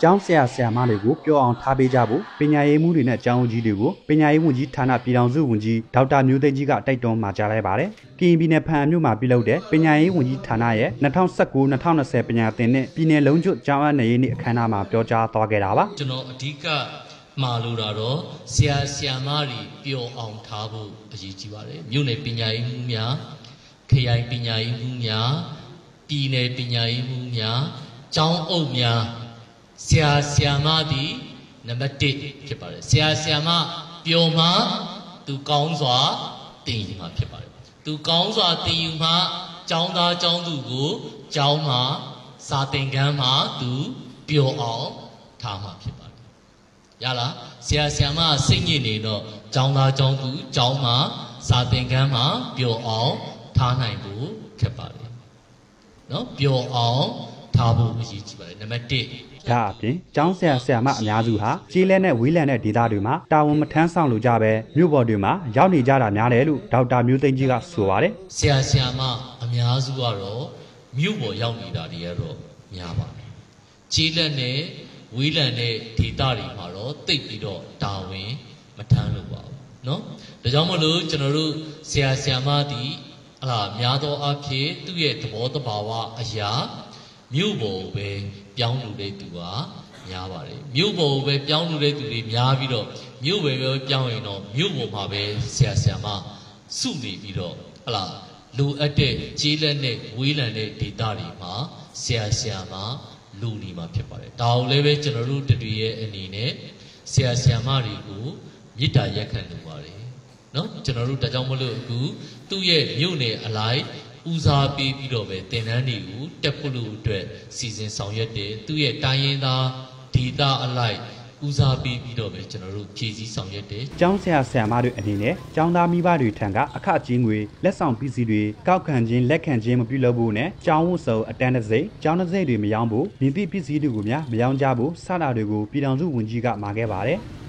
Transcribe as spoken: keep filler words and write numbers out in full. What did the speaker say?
ကျောင်းဆရာဆရာမတွေကိုပြောအောင်ထားပေးကြဖို့ပညာရေးမှူးတွေနဲ့ကျောင်းဦးကြီးတွေကိုပညာရေးဝန်ကြီးဌာနပြည်ထောင်စုဝန်ကြီးဒေါက်တာမျိုးသိန်းကြီးကတိုက်တွန်းမှာကြားလိုက်ပါတယ်။ကရင်ပြည်နယ်ဖန်မြို့မှာပြုလုပ်တဲ့ပညာရေးဝန်ကြီးဌာနရဲ့၂၀၁၉ ၂၀၂၀ပညာသင်နဲ့ပြည်နယ်လုံးကျွတ်ကျောင်းအပ်နေရေးနေ့အခမ်းအနားမှာပြောကြားသွားခဲ့တာပါ။ကျွန်တော်အဓိကမှာလို့တော့ဆရာဆရာမတွေပျော်အောင်ထားဖို့အရေးကြီးပါတယ်။မြို့နယ်ပညာရေးမှူးများခရိုင်ပညာရေးမှူးများပြည်နယ်ပညာရေးမှူးများကျောင်းအုပ်များဆရာဆရာမသည်နံပါတ်တစ်ဖြစ်ပါတယ်ဆရာဆရာမပျော်မှသူကောင်းစွာသင်ယူမှာဖြစ်ပါတယ်သူကောင်းစွာသင်ယူမှကျောင်းသားကျောင်းသူကိုကျောင်းမှာစာသင်ခန်းမှာသူပျော်အောင်ထားမှာဖြစ်ပါတယ်ရလားဆရာဆရာမစိတ်ညစ်နေတော့ကျောင်းသားကျောင်းသူကျောင်းမှာစာသင်ခန်းမှာပျော်အောင်ထားနိုင်ဖို့ခက်ပါတယ်နော်ပျော်အောင်ထားဖို့အရေးကြီးပါတယ်နံပါတ်တစ်ဒါအပြင်ကျောင်းဆရာဆရာမအများစုဟာကျေးလက်နဲ့ဝေးလံတဲ့ဒေသတွေမှာတာဝန်မထမ်းဆောင်လို့ကြပဲမြို့ပေါ်တွေမှာရောက်နေကြတာများတယ်လို့ဒေါက်တာမျိုးသိန်းကြီးကဆိုပါတယ်ဆရာဆရာမအများစုကတော့မြို့ပေါ်ရောက်နေတာတွေကတော့များပါတယ်ကျေးလက်နဲ့ဝေးလံတဲ့ဒေသတွေမှာတော့တိတ်ပြီးတော့တာဝန်မထမ်းလို့ပါဘူးเนาะဒါကြောင့်မလို့ကျွန်တော်တို့ဆရာဆရာမသည်ဟလာများသောအားဖြင့်သူ့ရဲ့သဘောတဘာဝအရာမြို့ပေါ်ပဲပြောင်းလို့တဲ့သူကများပါတယ်မြို့ပေါ်ပဲပြောင်းလို့တဲ့သူတွေများပြီးတော့မြို့ပဲပဲပြောင်းရင်တော့မြို့ပေါ်မှာပဲဆရာဆရာမစုနေပြီးတော့ဟလာလိုအပ်တဲ့ကျေးလက်နဲ့ဝေးလံတဲ့ဒေသတွေမှာဆရာဆရာမလူနေမှာဖြစ်ပါတယ်ဒါကိုလည်းပဲကျွန်တော်တို့တတွေရဲ့အနေနဲ့ဆရာဆရာမတွေကိုမေတ္တာရက်ခံလိုပါတယ်เนาะကျွန်တော်တို့ဒါကြောင့်မလို့အခုသူ့ရဲ့မြို့နယ်အလိုက်ဦးစားပေးပြီးတော့ပဲသင်တန်းတွေကိုတက်ဖို့လို့အတွက်စီစဉ်ဆောင်ရွက်တယ်သူ့ရဲ့တိုင်းရင်းသားဒေသအလိုက်ဦးစားပေးပြီးတော့ပဲကျွန်တော်တို့ဖြည့်ဆည်းဆောင်ရွက်တယ်ကျောင်းဆရာဆရာမတွေအနေနဲ့ကျောင်းသားမိဘတွေထံကအခကြေးငွေလက်ဆောင်ပစ္စည်းတွေကောက်ခံခြင်းလက်ခံခြင်းမပြုလုပ်ဖို့နဲ့ကျောင်းဝတ်စုံအတန်းတစ်စိမ့်ကျောင်းတစ်စိမ့်တွေမရောင်းဖို့မြင့်သည့်ပစ္စည်းတွေကိုများမရောင်းကြဖို့စတာတွေကိုပြည်ထောင်စုဝန်ကြီးကမှာခဲ့ပါတယ်